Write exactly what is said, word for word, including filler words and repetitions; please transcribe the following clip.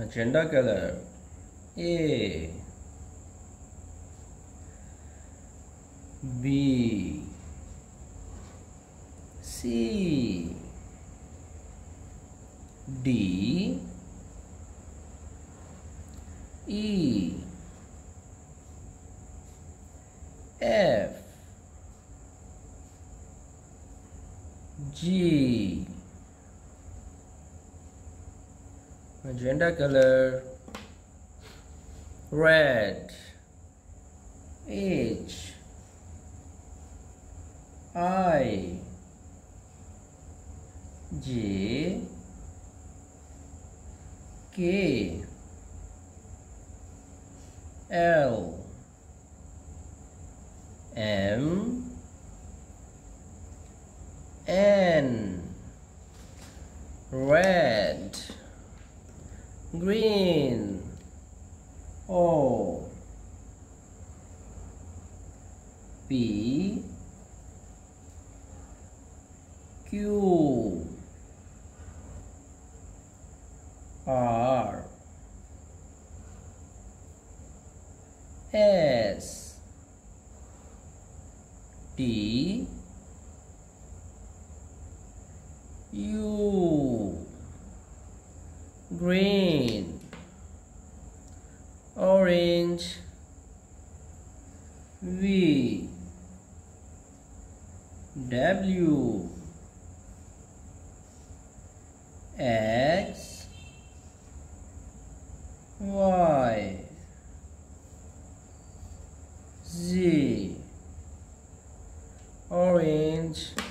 magenta color. A, B, C, D, E, F, G, magenta color. Red, H, I, J, K, L, M, N, red, green, O, P, Q, R, S, T, U, green, orange, V, W, X, Y, Z, orange,